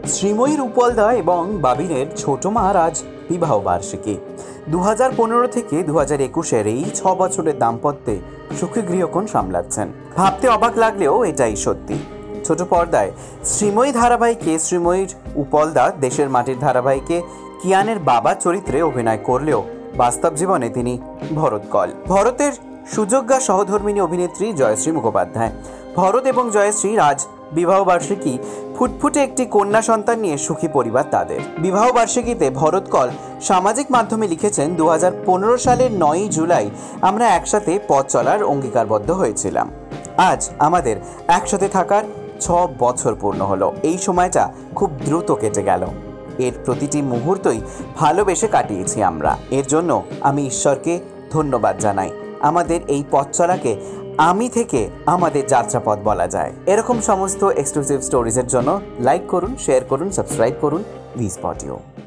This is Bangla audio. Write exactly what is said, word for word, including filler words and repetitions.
শ্রীময়ী রূপলদা এবং বাবিনের ছোট মার আজ বিবাহ বার্ষিকী। দু হাজার পনেরো থেকে দু হাজার একুশের এই ছ বছরের দাম্পত্যে সুখী গৃহকোণ সামলাচ্ছেন। ভাবতে অবাক লাগলেও এটাই সত্যি। ছোট পর্দায় শ্রীময়ী ধারাবাহিকে শ্রীময়ীর উপলদা দেশের মাটির ধারাবাহিকে কিয়ানের বাবা চরিত্রে অভিনয় করলেও বাস্তব জীবনে তিনি ভরত কল। ভরতের সুযোগ্যা সহধর্মিণী অভিনেত্রী জয়শ্রী মুখোপাধ্যায়। ভরত এবং জয়শ্রীর আজ বিবাহ বার্ষিকী। ফুটফুটে একটি কন্যা সন্তান নিয়ে সুখী পরিবার তাদের। বিবাহ বার্ষিকীতে ভরত কল সামাজিক মাধ্যমে লিখেছেন, দু হাজার পনেরো সালের নয়ই জুলাই আমরা একসাথে পথ চলার অঙ্গীকারবদ্ধ হয়েছিলাম। আজ আমাদের একসাথে থাকার ছ বছর পূর্ণ হলো। এই সময়টা খুব দ্রুত কেটে গেল। এর প্রতিটি মুহূর্তই ভালোবেসে কাটিয়েছি আমরা। এর জন্য আমি ঈশ্বরকে ধন্যবাদ জানাই। আমাদের এই পথ চলাকে আমি থেকে আমাদের যাত্রাপথ বলা যায়। এরকম সমস্ত এক্সক্লুসিভ স্টোরিজের জন্য লাইক করুন, শেয়ার করুন, সাবস্ক্রাইব করুন উইসপটিউ।